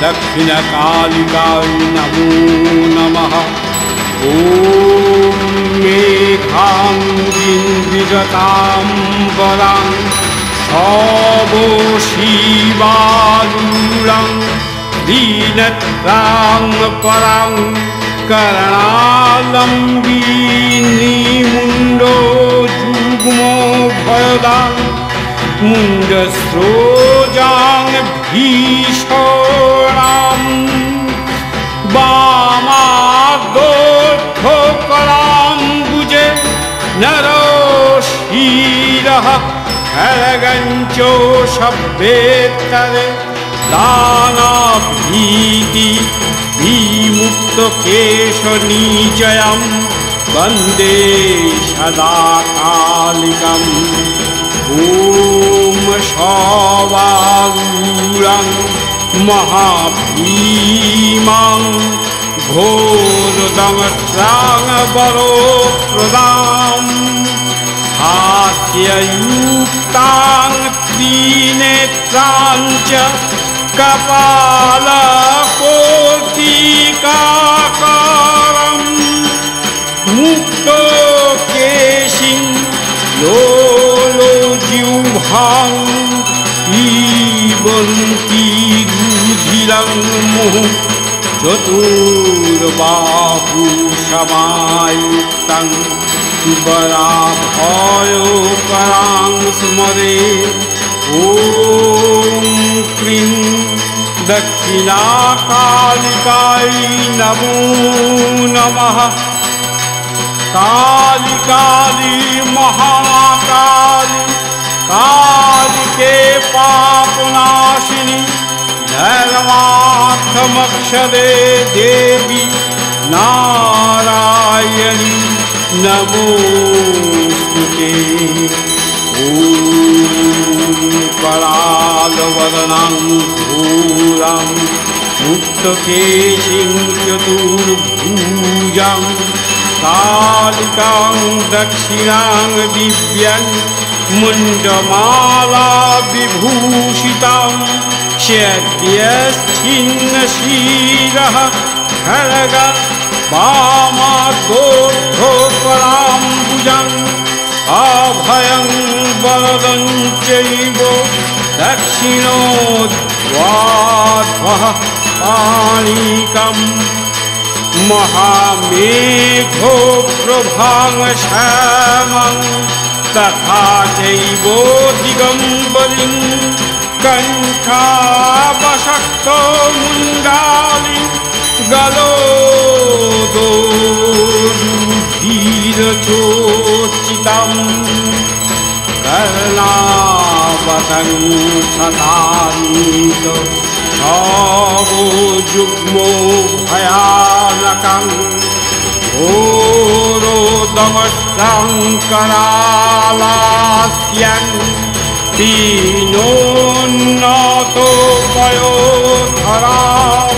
दक्षिणकालिकाय नमो नमः। ॐ मेघाङ्गीं विगताम्बरां शोभोषीबालूरां दीनत्रां परां करणालम्बिनी मुण्डोजुग्मो भयदां मुण्डस्रोजां भीषणां वामादोर्ध्वकराम्बुजे नरोशीरः खड्गञ्चो शब्देतरे दानाभीति विमुक्तकेशनीचयं वन्दे सदा कालिकम्। ॐ शोभारूढं महाभीमां घोरदंष्ट्राङ्गबलोप्रदां हास्ययुक्तां त्रिनेत्रां च कपालकोटिकाकारं मुक्तकेशिं लोलोजिह्वां पिबन्ती रुधिरं मुहुः चतुर्बाहुसमायुक्तं वराभयोकरां स्मरे। ॐ क्रीं दक्षिणाकालिकाय नमो नमः। काली काली महाकाली कालिके पापनाशिनी धर्मार्थमक्षरे देवी नारायणी नमोस्तुते। ॐ करालवदनं घोरं मुक्तकेशिं चतुर्भुजां कालिकां दक्षिणां दिव्यां मुण्डमाला विभूषितां शैत्यश्छिन्नशिरः खड्ग वामादोर्ध्वकराम्बुजम् अभयं वरदं चैव दक्षिणोर्ध्वः पाणिकम् महामेघो प्रभाङ्गश्यामं तथा चैव दिगम्बरीं कण्ठावशक्तो मुण्डाली गलोदोरुधिरचोचितं कर्णावतं सतानीत जुग्मो भयानकं घोरोदमस्तं करालास्यं दीनोन्नतो पयोधरां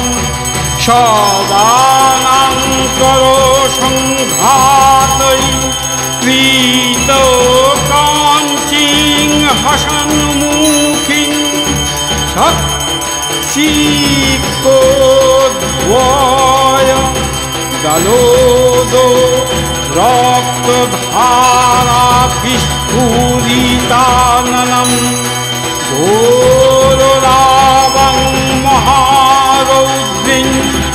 शवानां करो संघातै क्रीतो काञ्चीं हसन्मुखीं शीकोद्वय गलोदो रक्तधाराभिस्फुरिताननं घोररावं महारौद्रीं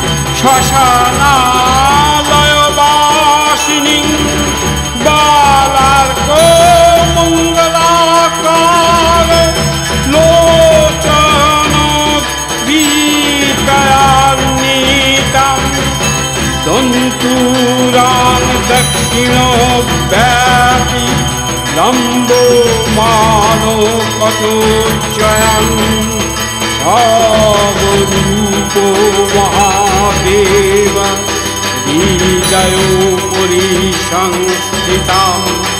श्मशानालयवासिनीं बालार्को मङ्गलाकार लोचनोद्भीतयान्वितां दन्तूरां दक्षिणोव्यापी लम्बो मानोपतोज्जयं सर्वरूपो महादेव हृदयोपरि संस्थितां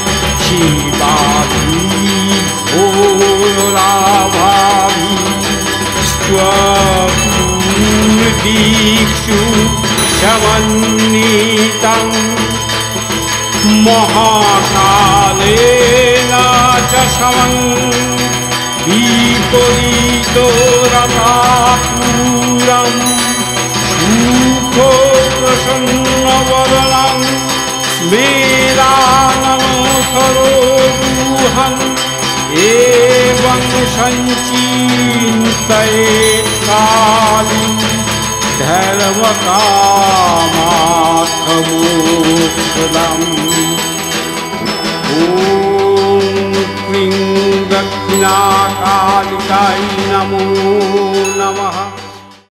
शिवाभि घोराभाभि स्वपूर्णदीक्षु समन्वितं महाकालेन च समं विपरीतो रथापूरं सुखो प्रसन्नवदनं स्मेरानमसरोरुहं एवं सञ्चिन्तयेत् कालीं धर्मकामात्